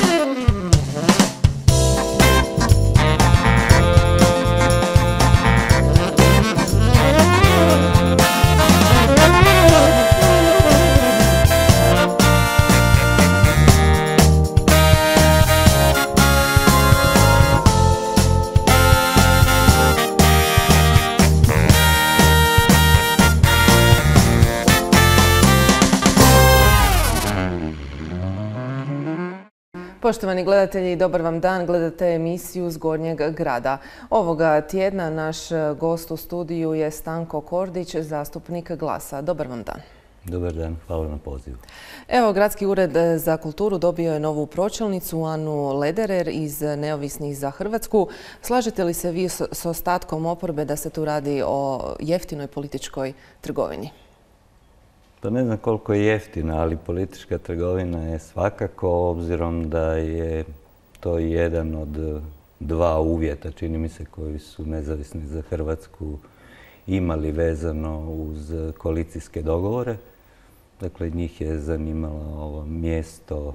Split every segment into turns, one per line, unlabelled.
Poštovani gledatelji, dobar vam dan. Gledate emisiju Zgornjeg grada. Ovoga tjedna naš gost u studiju je Stanko Kordić, zastupnik Glasa. Dobar vam dan.
Dobar dan, hvala na pozivu.
Evo, Gradski ured za kulturu dobio je novu pročelnicu, Anu Lederer iz Neovisnih za Hrvatsku. Slažete li se vi s ostatkom oporbe da se tu radi o jeftinoj političkoj trgovini?
Pa ne znam koliko je jeftina, ali politička trgovina je svakako, obzirom da je to jedan od dva uvjeta, čini mi se, koji su Nezavisni za Hrvatsku imali vezano uz koalicijske dogovore. Dakle, njih je zanimalo ovo mjesto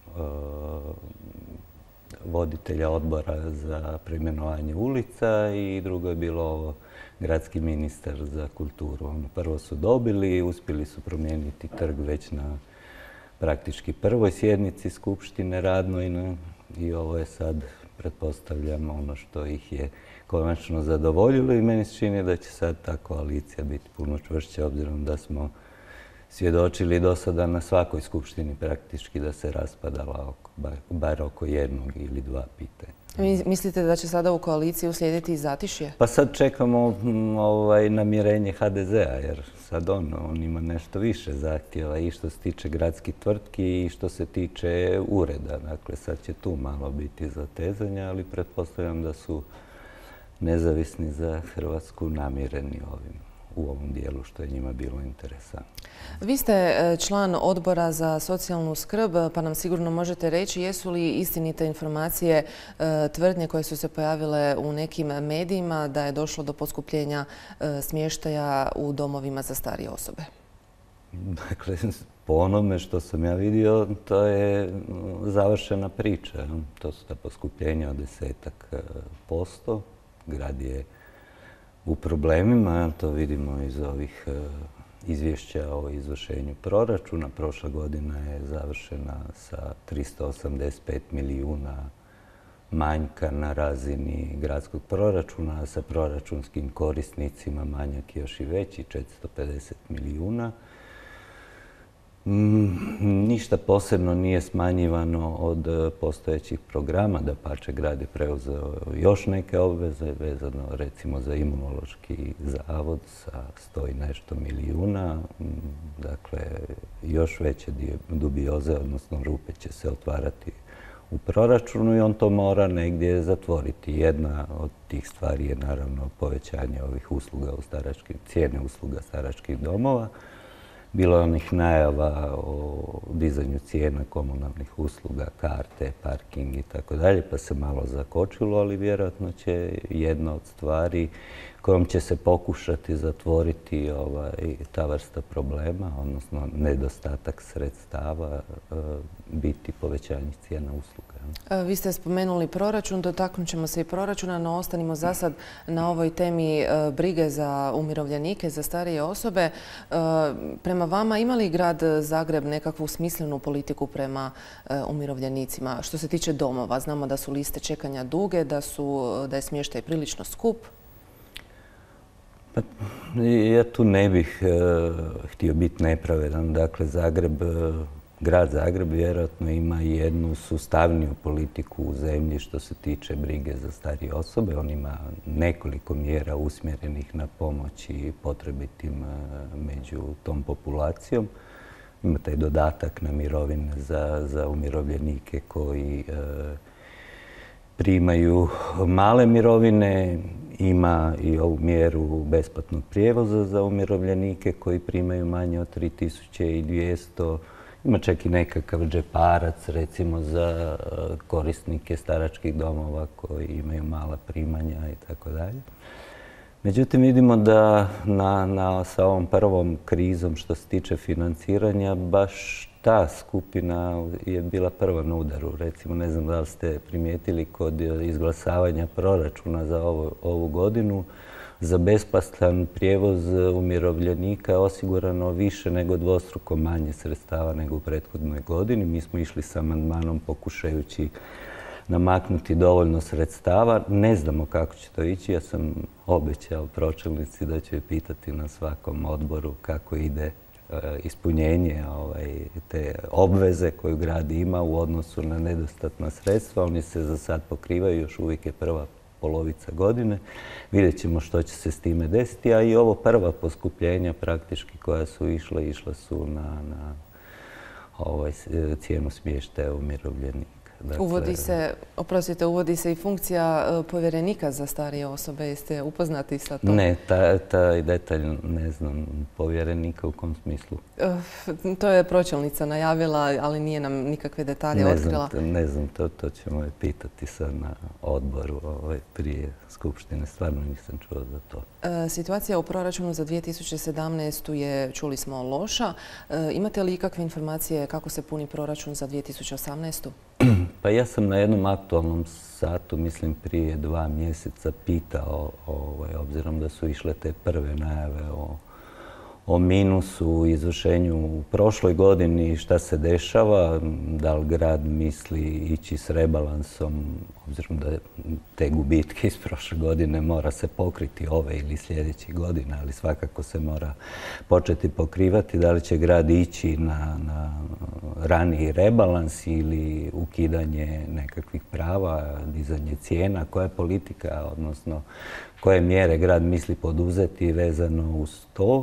voditelja odbora za preimenovanje ulica i drugo je bilo ovo gradski ministar za kulturu. Prvo su dobili, uspjeli su promijeniti trg već na praktički prvoj sjednici Skupštine radnoj i ovo je sad, pretpostavljam, ono što ih je konačno zadovoljilo i meni se čini da će sad ta koalicija biti puno čvršća, obzirom da smo svjedočili do sada na svakoj skupštini praktički da se raspadala bar oko jednog ili dva pitanja.
Mislite da će sada u koaliciji uslijediti i zatišje?
Pa sad čekamo namirenje HDZ-a, jer sad on ima nešto više zahtjeva i što se tiče gradskih tvrtki i što se tiče ureda. Dakle, sad će tu malo biti zatezanja, ali pretpostavljam da su Nezavisni za Hrvatsku namireni u ovom dijelu što je njima bilo interesantno.
Vi ste član odbora za socijalnu skrb, pa nam sigurno možete reći jesu li istinite informacije tvrdnje koje su se pojavile u nekim medijima da je došlo do poskupljenja smještaja u domovima za starije osobe?
Dakle, po onome što sam ja vidio, to je završena priča. To su ta poskupljenja od 10%. Grad je u problemima, to vidimo iz ovih izvješća o izvršenju proračuna. Prošla godina je završena sa 385 milijuna manjka na razini gradskog proračuna, a sa proračunskim korisnicima manjak još i veći, 450 milijuna. Ništa posebno nije smanjivano od postojećih programa, dapače grad je preuzeo još neke obveze vezano recimo za Imunološki zavod sa 100 i nešto milijuna. Dakle, još veće dubioze, odnosno rupe će se otvarati u proračunu i on to mora negdje zatvoriti. Jedna od tih stvari je naravno povećanje ovih usluga cijene usluga staračkih domova. Bilo je onih najava o dizanju cijena komunalnih usluga, karte, parking i tako dalje, pa se malo zakočilo, ali vjerojatno će jedna od stvari kojom će se pokušati zatvoriti ta vrsta problema, odnosno nedostatak sredstava, biti povećanje cijena usluga.
Vi ste spomenuli proračun, dotaknut ćemo se i proračuna, no ostanimo za sad na ovoj temi brige za umirovljenike, za starije osobe. Prema vama, ima li grad Zagreb nekakvu smislenu politiku prema umirovljenicima? Što se tiče domova, znamo da su liste čekanja duge, da je smještaj prilično skup.
Ja tu ne bih htio biti nepravedan. Dakle, grad Zagreb vjerojatno ima jednu sustavniju politiku u zemlji što se tiče brige za starije osobe. On ima nekoliko mjera usmjerenih na pomoć i potrebitim među tom populacijom. Ima taj dodatak na mirovine za umirovljenike koji primaju male mirovine. Ima i ovu mjeru besplatnog prijevoza za umirovljenike koji primaju manje od 3200. Ima čak i nekakav džeparac, recimo, za korisnike staračkih domova koji imaju mala primanja i tako dalje. Međutim, vidimo da sa ovom prvom krizom što se tiče financiranja baš ta skupina je bila prva na udaru. Recimo, ne znam da li ste primijetili kod izglasavanja proračuna za ovu godinu, za besplatan prijevoz umirovljenika je osigurano više nego dvostruko manje sredstava nego u prethodnoj godini. Mi smo išli sa amandmanom pokušajući namaknuti dovoljno sredstava. Ne znamo kako će to ići. Ja sam obećao pročelnici da ću je pitati na svakom odboru kako ide ispunjenje te obveze koju grad ima u odnosu na nedostatna sredstva. Oni se za sad pokrivaju, još uvijek je prva polovica godine. Vidjet ćemo što će se s time desiti, a i ovo prva poskupljenja praktički koja su išla su na cijenu smještaja umirovljenika.
Uvodi se i funkcija povjerenika za starije osobe. Jeste upoznati sa tom?
Ne, taj detalj ne znam. Povjerenika u kom smislu?
To je pročelnica najavila, ali nije nam nikakve detalje otkrila.
Ne znam, to ćemo je pitati sad na odboru prije Skupštine. Stvarno nisam čuo za to.
Situacija u proračunu za 2017. je, čuli smo, loša. Imate li ikakve informacije kako se puni proračun za 2018?
Pa ja sam na jednom aktualnom satu, mislim prije 2 mjeseca, pitao, obzirom da su išle te prve najave o minusu u izvršenju u prošloj godini, šta se dešava, da li grad misli ići s rebalansom, obzirom da te gubitke iz prošle godine mora se pokriti ove ili sljedećih godina, ali svakako se mora početi pokrivati. Da li će grad ići na raniji rebalans ili ukidanje nekakvih prava, dizanje cijena, koja je politika, odnosno koje mjere grad misli poduzeti vezano uz to.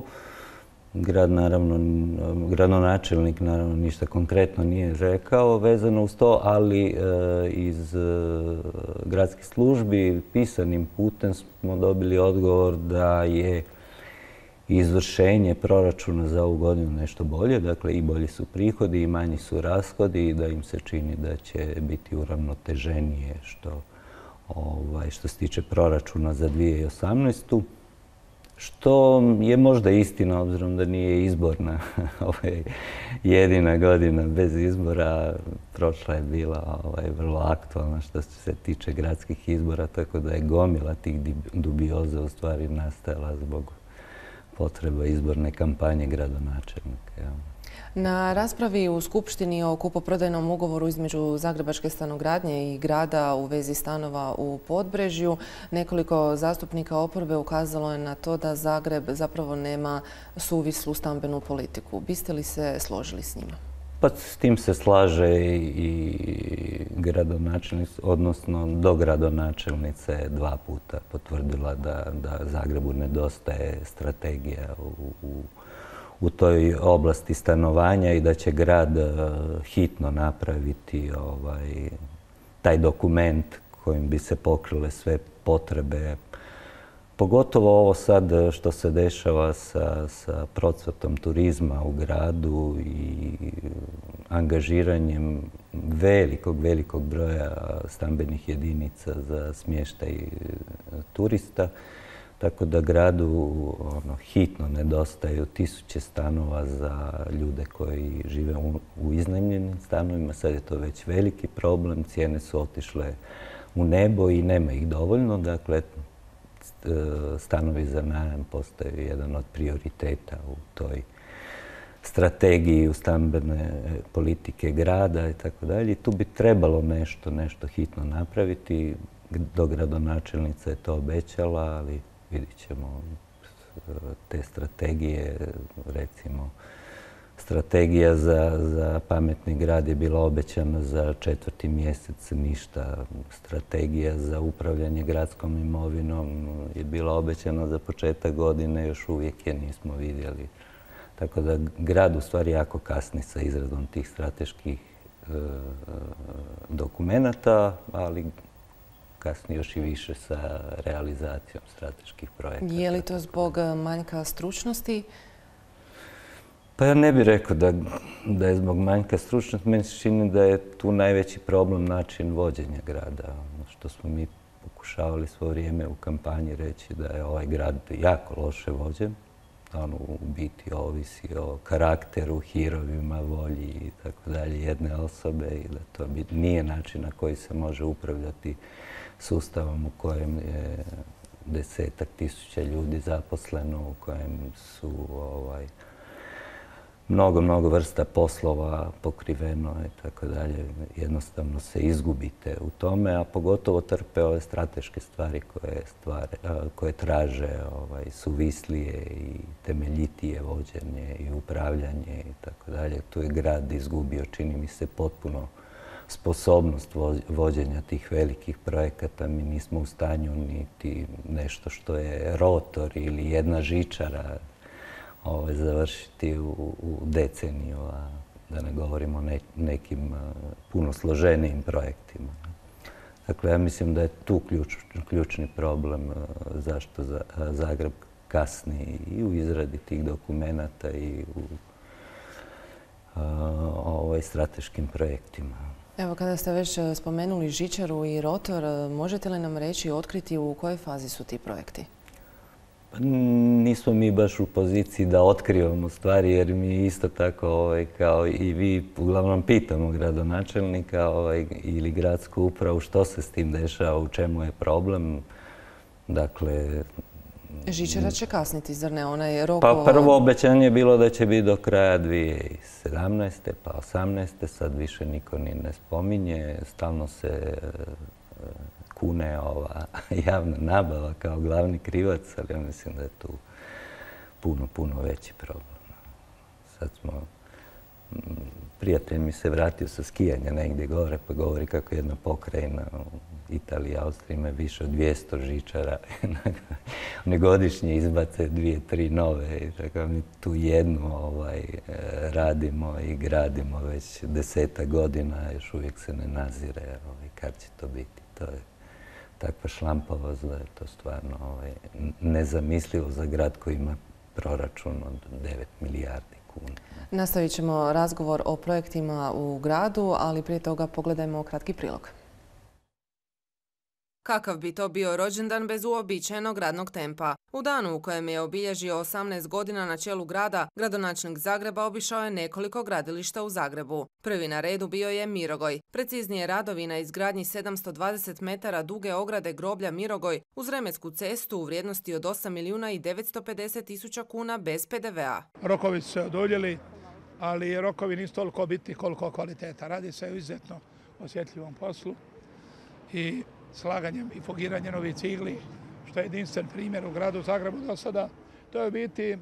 Gradonačelnik naravno ništa konkretno nije rekao vezano uz to, ali iz gradskih službi pisanim putem smo dobili odgovor da je izvršenje proračuna za ovu godinu nešto bolje, dakle i bolji su prihodi i manji su rashodi i da im se čini da će biti uravnoteženije što se tiče proračuna za 2018. Što je možda istina, obzirom da nije izborna jedina godina bez izbora. Prošla je bila vrlo aktualna što se tiče gradskih izbora, tako da je gomila tih dubioza u stvari nastajala zbog potreba izborne kampanje gradonačelnika.
Na raspravi u Skupštini o kupoprodajnom ugovoru između Zagrebačke stanogradnje i grada u vezi stanova u Podbrežju, nekoliko zastupnika oporbe ukazalo je na to da Zagreb zapravo nema suvislu stambenu politiku. Biste li se složili s njima?
Pa s tim se slaže i gradonačelnik, odnosno dogradonačelnica je 2 puta potvrdila da Zagrebu nedostaje strategija u toj oblasti stanovanja i da će grad hitno napraviti taj dokument kojim bi se pokrile sve potrebe. Pogotovo ovo sad što se dešava sa procvatom turizma u gradu i angažiranjem velikog broja stambenih jedinica za smještaj turista. Tako da gradu hitno nedostaju 1000 stanova za ljude koji žive u iznajmljenim stanovima. Sad je to već veliki problem. Cijene su otišle u nebo i nema ih dovoljno. Dakle, stanovi za najam postaju jedan od prioriteta u toj strategiji stambene politike grada i tako dalje. I tu bi trebalo nešto hitno napraviti. Dogradonačelnica je to obećala, ali vidit ćemo te strategije, recimo strategija za pametni grad je bila obećana za 4. mjesec, ništa. Strategija za upravljanje gradskom imovinom je bila obećana za početak godine, još uvijek je nismo vidjeli. Tako da grad u stvari jako kasni sa izradom tih strateških dokumenata, ali kasnije još i više sa realizacijom strateških projekata.
Je li to zbog manjka stručnosti?
Pa ja ne bih rekao da je zbog manjka stručnosti. Meni se čini da je tu najveći problem način vođenja grada. Što smo mi pokušavali svo vrijeme u kampanji reći da je ovaj grad jako loše vođen, jednostavno u biti ovisi o karakteru, hirovima, volji i tako dalje jedne osobe i da to nije način na koji se može upravljati sustavom u kojem je 10.000 ljudi zaposleno, u kojem su mnogo vrsta poslova pokriveno i tako dalje. Jednostavno se izgubite u tome, a pogotovo trpe ove strateške stvari koje traže suvislije i temeljitije vođenje i upravljanje i tako dalje. Tu je grad izgubio, čini mi se, potpuno sposobnost vođenja tih velikih projekata. Mi nismo u stanju niti nešto što je rotor ili jedna žičara završiti u deceniju, a da ne govorimo o nekim puno složenijim projektima. Dakle, ja mislim da je tu ključni problem zašto Zagreb kasni i u izradi tih dokumenata i u strateškim projektima.
Evo, kada ste već spomenuli žičaru i rotor, možete li nam reći i otkriti u kojoj fazi su ti projekti?
Nismo mi baš u poziciji da otkrivamo stvari, jer mi isto tako kao i vi uglavnom pitamo gradonačelnika ili gradsku upravu što se s tim dešava, u čemu je problem. Dakle,
žičara će kasniti, zar ne? Onaj rok...
Pa prvo obećanje je bilo da će biti do kraja 2017. pa 2018. Sad više niko ni ne spominje. Stalno se kune ova javna nabava kao glavni krivac, ali ja mislim da je tu puno veći problem. Sad prijatelj mi se vratio sa skijanja negdje gore, pa govori kako jedna pokrajina u Italiji i Austriji ima više od 200 žičara. Oni godišnje izbace 2-3 nove. I tako mi tu jednu radimo i gradimo već 10 godina, još uvijek se ne nazire kad će to biti. To je takva šlampavost da je to stvarno nezamislivo za grad koji ima proračun od 9 milijardi kuna.
Nastavit ćemo razgovor o projektima u gradu, ali prije toga pogledajmo kratki prilog. Kakav bi to bio rođendan bez uobičajenog radnog tempa? U danu u kojem je obilježio 18 godina na čelu grada, gradonačelnik Zagreba obišao je nekoliko gradilišta u Zagrebu. Prvi na redu bio je Mirogoj, preciznije radovi na izgradnji 720 metara duge ograde groblja Mirogoj uz Remetsku cestu u vrijednosti od 8.950.000 kuna bez PDV-a.
Rokovi su se oduljili, ali rokovi nisu toliko bitni koliko kvaliteta. Radi se o izuzetno osjetljivom poslu i slaganjem i fogiranjem novih cigli, što je jedinstven primjer u gradu Zagrebu do sada. To je biti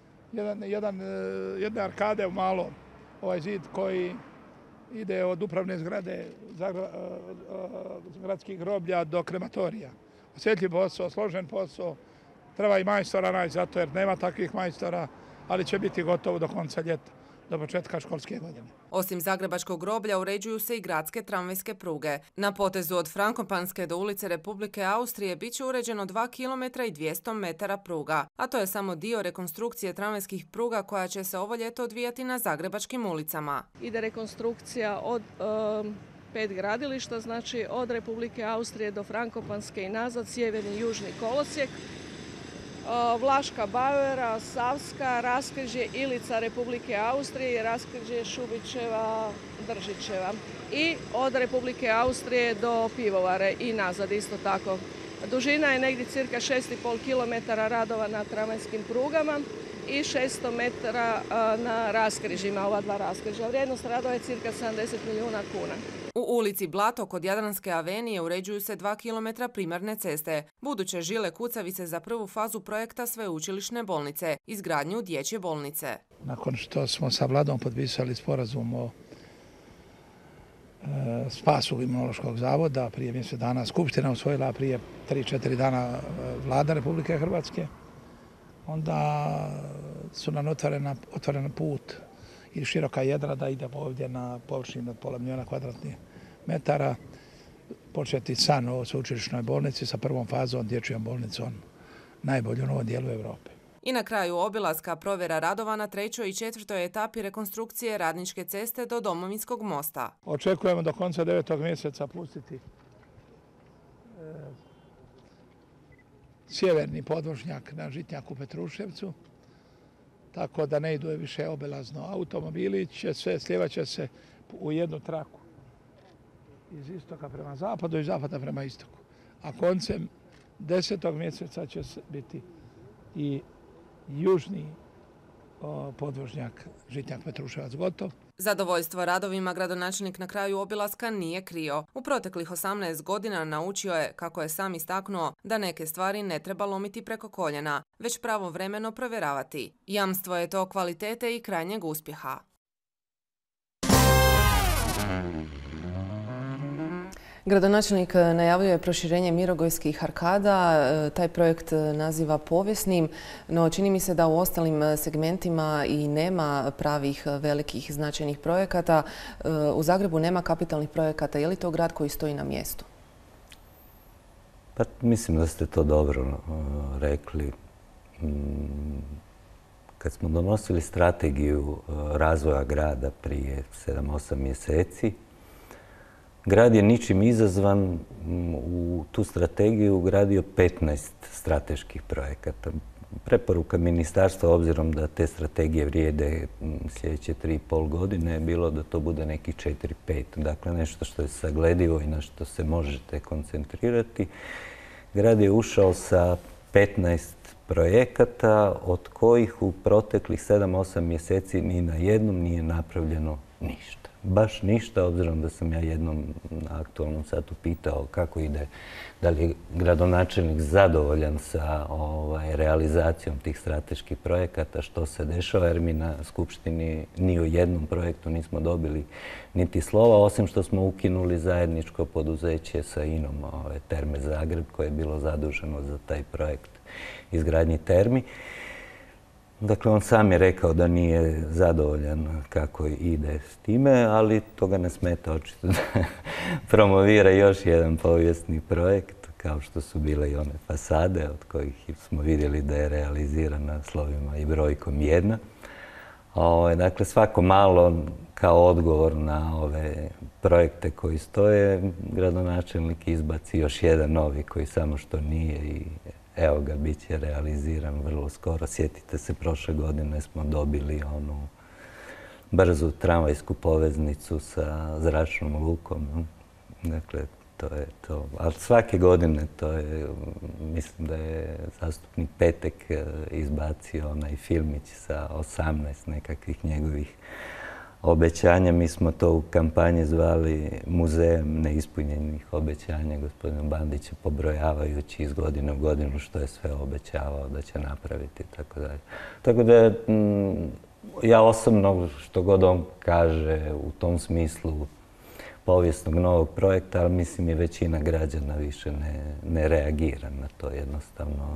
jedne arkade u malo, ovaj zid koji ide od upravne zgrade gradskih groblja do krematorija. Osjetljiv posao, složen posao, treba i majstora naći zato jer nema takvih majstora, ali će biti gotovo do konca ljeta, do početka školske godine.
Osim Zagrebačkog groblja uređuju se i gradske tramvajske pruge. Na potezu od Frankopanske do ulice Republike Austrije bit će uređeno 2 km i 200 metara pruga, a to je samo dio rekonstrukcije tramvajskih pruga koja će se ovo ljeto odvijati na zagrebačkim ulicama.
Ide rekonstrukcija od 5 gradilišta, znači od Republike Austrije do Frankopanske i nazad, sjeverni i južni kolosijek. Vlaška Bauera, Savska, raskrižje Ilica Republike Austrije i raskrižje Šubićeva, Držićeva. I od Republike Austrije do Pivovare i nazad isto tako. Dužina je negdje cirka 6,5 km radova na tramvajskim prugama i 600 metara na raskrižjima, ova dva raskrižja. Vrijednost radova je cirka 70 milijuna kuna.
U ulici Blato kod Jadranske avenije uređuju se 2 km primarne ceste. Buduće žile kucavice za prvu fazu projekta Sveučilišne bolnice, izgradnju dječje bolnice.
Nakon što smo sa vladom potpisali sporazum o spasu Imunološkog zavoda, prije mjesec dana Skupština usvojila, prije 3-4 dana Vlada Republike Hrvatske, onda su nam otvoren put i široka jedra da idemo ovdje na površinu od pola milijuna kvadratnih metara, početi san o sveučilišnoj bolnici sa prvom fazom dječjom bolnicom, najbolju u ovom dijelu Europe.
I na kraju obilaska provjera radova na 3. i 4. etapi rekonstrukcije Radničke ceste do Domovinskog mosta.
Očekujemo do konca 9. mjeseca pustiti sjeverni podvožnjak na Žitnjaku Petruševcu tako da ne idu više obilazno. Automobili će slijevat će se u jednu traku iz istoka prema zapadu i zapada prema istoku. A koncem 10. mjeseca će biti i južni podvožnjak Žitnjak-Petruševac gotov.
Zadovoljstvo radovima gradonačelnik na kraju obilaska nije krio. U proteklih 18 godina naučio je, kako je sam istaknuo, da neke stvari ne treba lomiti preko koljena, već pravovremeno provjeravati. Jamstvo je to kvalitete i krajnjeg uspjeha. Gradonačelnik najavljuje proširenje Mirogojskih arkada, taj projekt naziva povijesnim, no čini mi se da u ostalim segmentima i nema pravih velikih značajnih projekata. U Zagrebu nema kapitalnih projekata. Je li to grad koji stoji na mjestu?
Pa mislim da ste to dobro rekli. Kad smo donosili strategiju razvoja grada prije 7-8 mjeseci, grad je ničim izazvan u tu strategiju ugradio 15 strateških projekata. Preporuka ministarstva, obzirom da te strategije vrijede sljedeće 3,5 godine, je bilo da to bude neki 4-5. Dakle, nešto što je sagledivo i na što se možete koncentrirati. Grad je ušao sa 15 projekata, od kojih u proteklih 7-8 mjeseci ni na jednom nije napravljeno ništa. Baš ništa, obzirom da sam ja jednom na aktualnom satu pitao kako ide, da li je gradonačelnik zadovoljan sa realizacijom tih strateških projekata, što se dešava, jer mi na Skupštini ni u jednom projektu nismo dobili niti slova, osim što smo ukinuli zajedničko poduzeće sa INOM, Terme Zagreb, koje je bilo zaduženo za taj projekt izgradnji termi. Dakle, on sam je rekao da nije zadovoljan kako ide s time, ali to ga ne smeta očito da promovira još jedan povijesni projekt, kao što su bile i one fasade, od kojih smo vidjeli da je realizirana slovima i brojkom 1. Dakle, svako malo kao odgovor na ove projekte koji stoje, gradonačelnik izbaci još jedan novi koji samo što nije i evo ga, bit će realiziran vrlo skoro. Sjetite se, prošle godine smo dobili onu brzu tramvajsku poveznicu sa zračnom lukom. Dakle, to je to. Ali svake godine to je, mislim da je zastupnik Petek izbacio onaj filmić sa 18 nekakvih njegovih obećanja. Mi smo to u kampanji zvali Muzejem neispunjenih obećanja gospodina Bandića, pobrojavajući iz godine u godinu što je sve obećavao da će napraviti i tako dalje. Tako da ja osobno, što god on kaže u tom smislu povijesnog novog projekta, ali mislim i većina građana više ne reagira na to. Jednostavno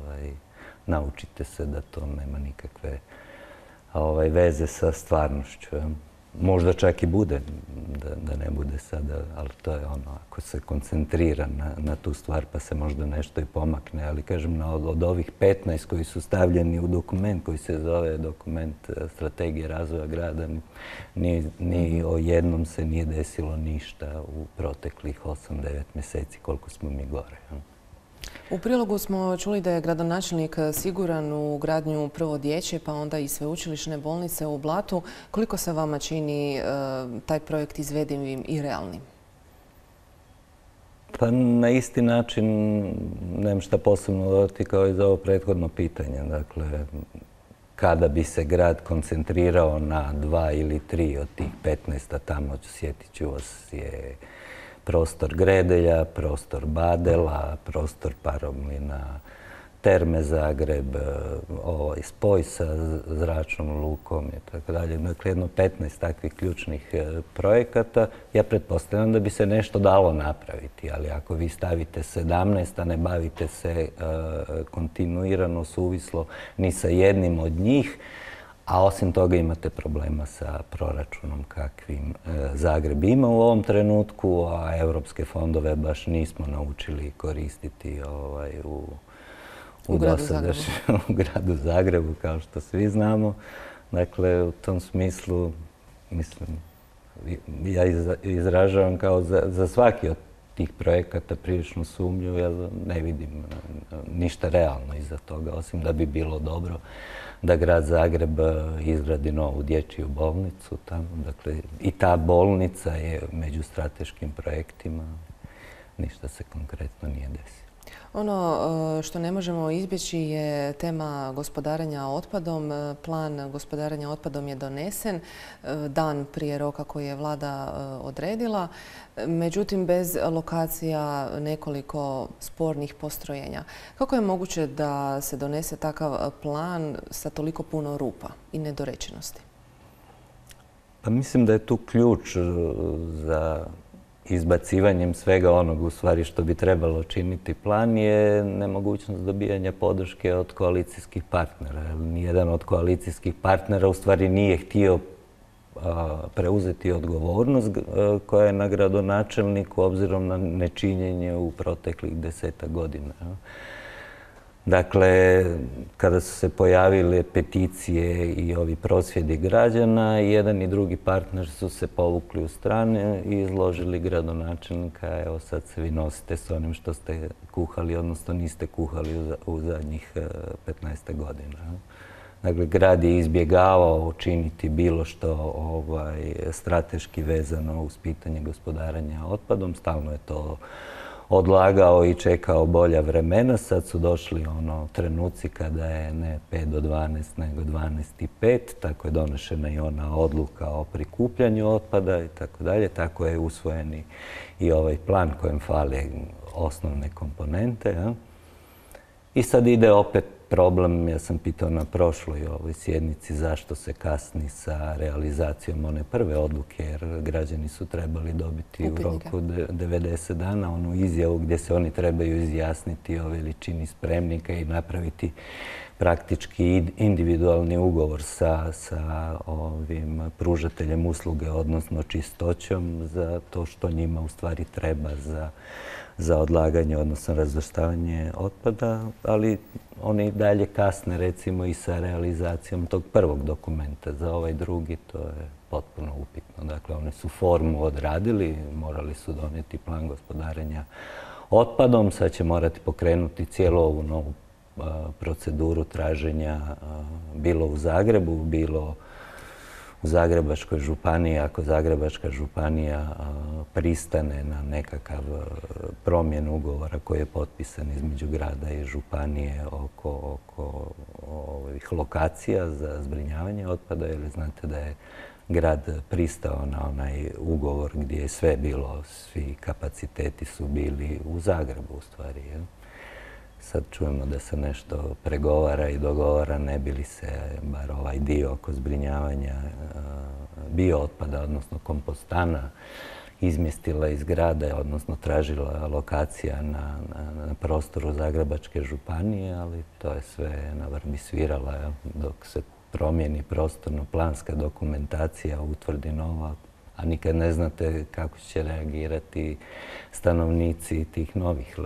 naučite se da to nema nikakve veze sa stvarnošću. Možda čak i bude, da ne bude sada, ali to je ono, ako se koncentrira na tu stvar pa se možda nešto i pomakne. Ali kažem, od ovih 15 koji su stavljeni u dokument koji se zove dokument strategije razvoja grada, ni o jednom se nije desilo ništa u proteklih 8-9 mjeseci koliko smo mi gore.
U prilogu smo čuli da je gradonačelnik siguran u gradnju prvo dječje, pa onda i sveučilišne bolnice u Blatu. Koliko se vama čini taj projekt izvedivim i realnim?
Pa na isti način nemam šta posebno dodati kao i za ovo prethodno pitanje. Dakle, kada bi se grad koncentrirao na 2 ili 3 od tih 15, a tamo, sjetit ću vas, je prostor Gredelja, prostor Badela, prostor Paromlina, Terme Zagreb, spoj sa zračnom lukom i tako dalje. Dakle, jedno 15 takvih ključnih projekata. Ja pretpostavljam da bi se nešto dalo napraviti, ali ako vi stavite 17, a ne bavite se kontinuirano, suvislo ni sa jednim od njih, a osim toga imate problema sa proračunom kakvim Zagreb ima u ovom trenutku, a europske fondove baš nismo naučili koristiti u gradu Zagrebu, kao što svi znamo. Dakle, u tom smislu, mislim, ja izražavam kao za svaki od tih projekata prilično sumnju, jer ne vidim ništa realno iza toga, osim da bi bilo dobro da grad Zagreb izgradi novu dječju bolnicu tamo. Dakle, i ta bolnica je među strateškim projektima. Ništa se konkretno nije desilo.
Ono što ne možemo izbjeći je tema gospodarenja otpadom. Plan gospodarenja otpadom je donesen dan prije roka koji je vlada odredila. Međutim, bez lokacija nekoliko spornih postrojenja. Kako je moguće da se donese takav plan sa toliko puno rupa i nedorečenosti?
Pa mislim da je tu ključ za izbacivanjem svega onog u stvari što bi trebalo činiti plan je nemogućnost dobijanja podrške od koalicijskih partnera. Nijedan od koalicijskih partnera u stvari nije htio preuzeti odgovornost koja je na gradonačelniku obzirom na nečinjenje u proteklih 10-ak godina. Dakle, kada su se pojavile peticije i ovi prosvjedi građana, jedan i drugi partner su se povukli u strane i izložili gradonačelnika. Evo sad se vi nosite s onim što ste kuhali, odnosno niste kuhali u zadnjih 15 godina. Dakle, grad je izbjegavao učiniti bilo što strateški vezano uz pitanje gospodarenja otpadom. Stalno je to odlagao i čekao bolja vremena. Sad su došli trenuci kada je ne 5 do 12, nego 12:05. Tako je donešena i ona odluka o prikupljanju otpada i tako dalje. Tako je usvojen i ovaj plan kojem fale osnovne komponente. I sad ide opet problem, ja sam pitao na prošloj ovoj sjednici zašto se kasni sa realizacijom one prve odluke, jer građani su trebali dobiti u roku 90 dana onu izjavu gdje se oni trebaju izjasniti o veličini spremnika i napraviti praktički individualni ugovor sa ovim pružateljem usluge, odnosno čistoćom, za to što njima u stvari treba za odlaganje, odnosno razvrstavanje otpada, ali oni dalje kasne recimo i sa realizacijom tog prvog dokumenta. Za ovaj drugi to je potpuno upitno. Dakle, oni su formu odradili, morali su donijeti plan gospodarenja otpadom, sad će morati pokrenuti cijelu ovu novu proceduru traženja bilo u Zagrebu, bilo u Zagrebačkoj županiji. Ako Zagrebačka županija pristane na nekakav promjenu ugovora koji je potpisan između grada i županije oko ovih lokacija za zbrinjavanje otpada, jer znate da je grad pristao na onaj ugovor gdje je sve bilo, svi kapaciteti su bili u Zagrebu u stvari. Sad čujemo da se nešto pregovara i dogovara, ne bi li se bar ovaj dio oko zbrinjavanja biootpada, odnosno kompostana, izmjestila iz grada, odnosno tražila lokacija na prostoru Zagrebačke županije, ali to je sve na vrbi svirala dok se promijeni prostorno-planska dokumentacija, utvrdi nova, a nikad ne znate kako će reagirati stanovnici tih novih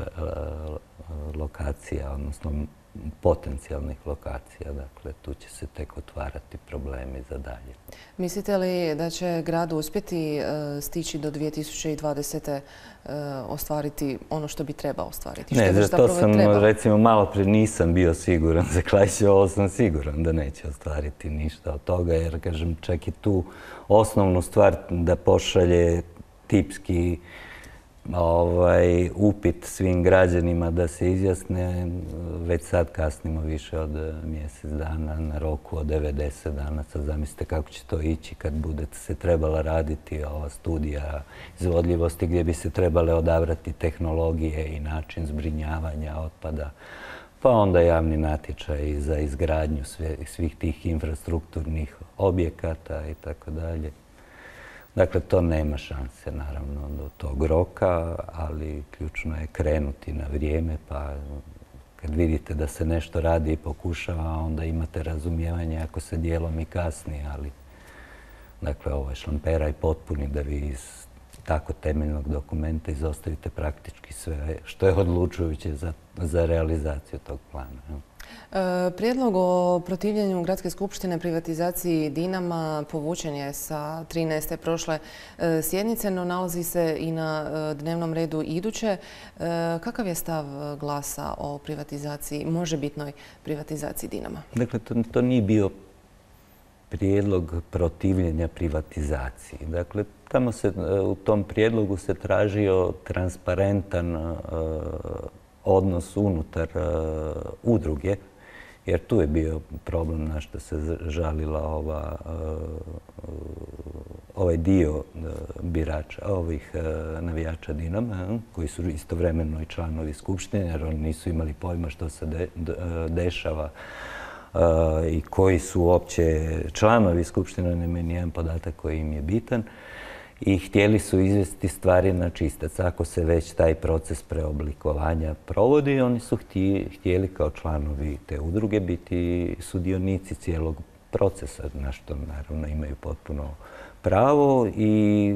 lokacija, odnosno potencijalnih lokacija. Dakle, tu će se tek otvarati problemi za dalje.
Mislite li da će grad uspjeti stići do 2020. ostvariti ono što bi trebao ostvariti?
Ne, za to sam, recimo, malo prije nisam bio siguran. Za Klaić ovo sam siguran da neće ostvariti ništa od toga, jer, kažem, čak i tu osnovnu stvar da pošalje tipski upit svim građanima da se izjasne, već sad kasnimo više od mjesec dana na roku od 90 dana. Sad zamislite kako će to ići kad bude se trebala raditi ova studija izvodljivosti gdje bi se trebale odabrati tehnologije i način zbrinjavanja otpada, pa onda javni natječaj za izgradnju svih tih infrastrukturnih objekata i tako dalje. Dakle, to nema šanse, naravno, do tog roka, ali ključno je krenuti na vrijeme, pa kad vidite da se nešto radi i pokušava, onda imate razumijevanje ako se dijelom i kasni, ali dakle, ovo je šlamperaj potpuni da vi iz tako temeljnog dokumenta izostavite praktički sve što je odlučujuće za realizaciju tog plana.
Prijedlog o protivljenju Gradske skupštine privatizaciji Dinama povučen je sa 13. prošle sjednice, no nalazi se i na dnevnom redu iduće. Kakav je stav Glasa o privatizaciji, možebitnoj privatizaciji Dinama?
Dakle, to nije bio prijedlog protivljenja privatizaciji. Dakle, u tom prijedlogu se tražio transparentan odnos unutar udruge, jer tu je bio problem na što se žalila ovaj dio birača, ovih navijača Dinama, koji su istovremeno i članovi skupštine, jer oni nisu imali pojma što se dešava i koji su uopće članovi skupštine, nema ni jedan podatak koji im je bitan. I htjeli su izvesti stvari na čistac. Ako se već taj proces preoblikovanja provodi, oni su htjeli kao članovi te udruge biti sudionici cijelog procesa, na što naravno imaju potpuno pravo, i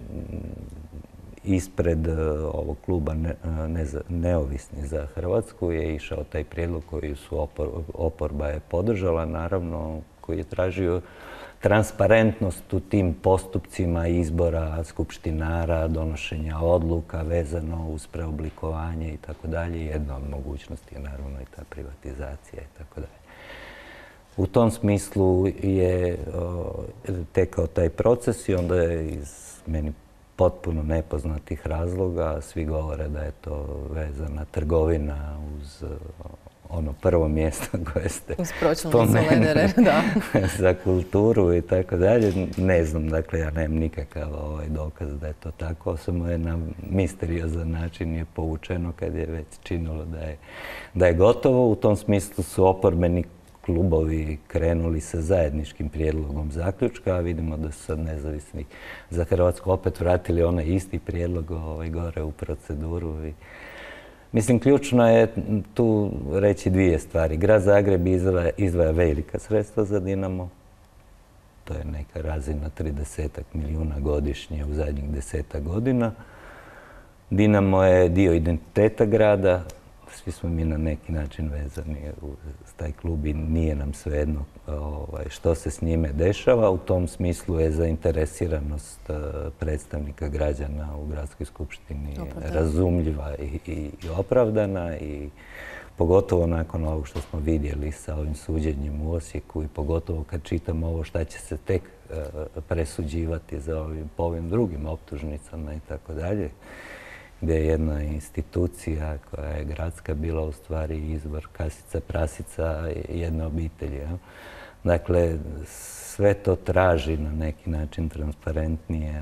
ispred ovog kluba Neovisni za Hrvatsku je išao taj prijedlog koji oporba je podržala, naravno, koji je tražio transparentnost u tim postupcima izbora skupštinara, donošenja odluka vezano uz preoblikovanje i tako dalje. Jedna od mogućnosti je naravno i ta privatizacija i tako dalje. U tom smislu je tekao taj proces i onda je iz meni potpuno nepoznatih razloga, svi govore da je to vezana trgovina uz ono prvo mjesto koje ste spomenuli za kulturu i tako dalje. Ne znam, dakle, ja nemam nikakav dokaz da je to tako. Samo je na misteriozan način je povučeno kad je već činilo da je gotovo. U tom smislu su oporbeni klubovi krenuli sa zajedničkim prijedlogom zaključka, a vidimo da su sad Nezavisni za Hrvatsku opet vratili onaj isti prijedlog gore u proceduru. Mislim, ključno je tu reći dvije stvari. Grad Zagreb izdvaja velika sredstva za Dinamo. To je neka razina 30 milijuna godišnje u zadnjih 10 godina. Dinamo je dio identiteta grada. Svi smo mi na neki način vezani uz taj klub i nije nam svejedno što se s njime dešava. U tom smislu je zainteresiranost predstavnika građana u Gradskoj skupštini razumljiva i opravdana, i pogotovo nakon ovog što smo vidjeli sa ovim suđenjem u Osijeku i pogotovo kad čitamo ovo šta će se tek presuđivati po ovim drugim optužnicama i tako dalje, gdje je jedna institucija koja je gradska bila u stvari izvor kasica prasica jedne obitelji. Dakle, sve to traži na neki način transparentnije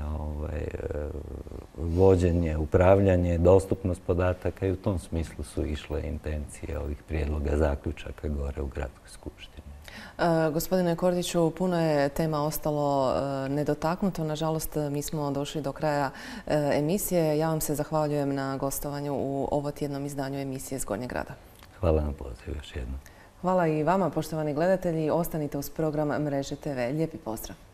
vođenje, upravljanje, dostupnost podataka, i u tom smislu su išle intencije ovih prijedloga zaključaka gore u Gradskoj skupštini.
Gospodine Kordiću, puno je tema ostalo nedotaknuto. Nažalost, mi smo došli do kraja emisije. Ja vam se zahvaljujem na gostovanju u ovotjednom izdanju emisije iz Gornjeg grada.
Hvala na pozivu još jednom.
Hvala i vama, poštovani gledatelji. Ostanite uz program Mreže TV. Lijepi pozdrav.